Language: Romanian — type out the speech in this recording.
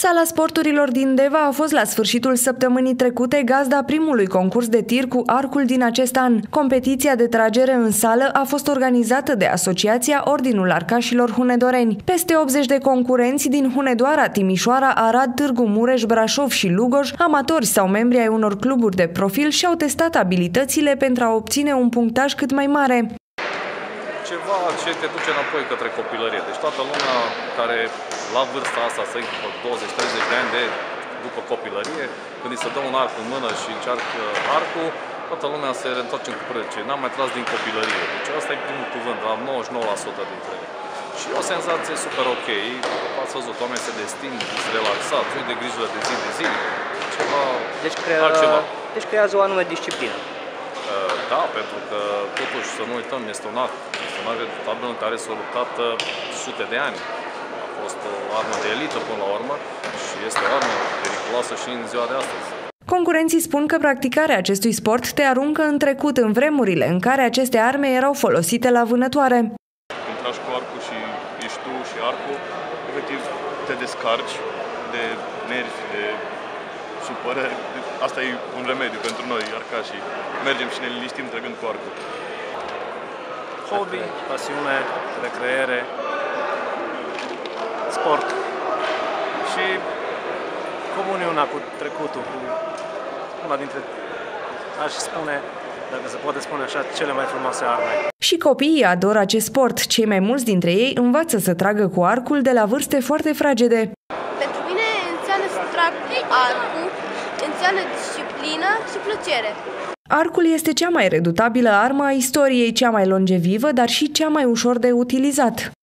Sala sporturilor din Deva a fost la sfârșitul săptămânii trecute gazda primului concurs de tir cu arcul din acest an. Competiția de tragere în sală a fost organizată de Asociația Ordinul Arcașilor Hunedoreni. Peste 80 de concurenți din Hunedoara, Timișoara, Arad, Târgu Mureș, Brașov și Lugoj, amatori sau membri ai unor cluburi de profil, și-au testat abilitățile pentru a obține un punctaj cât mai mare. Ceva ce te duce înapoi către copilărie. Deci toată lumea care la vârsta asta, să zic, 20-30 de ani după copilărie, când îi se dă un arc în mână și încearcă arcul, toată lumea se reîntoarce în copilărie. N-am mai tras din copilărie. Deci asta e primul cuvânt, la 99% dintre ei. Și o senzație super ok. Ați văzut, oamenii se destind, se relaxați, nu de grijă de zi, ceva altceva. Deci creează o anume disciplină. Da, pentru că, totuși, să nu uităm, este un arc redutabil în care s-au luptat sute de ani. A fost o armă de elită până la urmă și este o armă periculoasă și în ziua de astăzi. Concurenții spun că practicarea acestui sport te aruncă în trecut, în vremurile în care aceste arme erau folosite la vânătoare. Când tragi cu arcul și ești tu și arcul, efectiv te descarci de nervi, de supărări. Asta e un remediu pentru noi, arcașii. Mergem și ne liniștim trăgând cu arcul. Hobby, pasiune, recreere, sport și comuniunea cu trecutul, cu una dintre, aș spune, dacă se poate spune așa, cele mai frumoase arme. Și copiii adoră acest sport. Cei mai mulți dintre ei învață să tragă cu arcul de la vârste foarte fragede. Pentru mine înseamnă să trag cu arcul, înseamnă disciplină și plăcere. Arcul este cea mai redutabilă armă a istoriei, cea mai longevivă, dar și cea mai ușor de utilizat.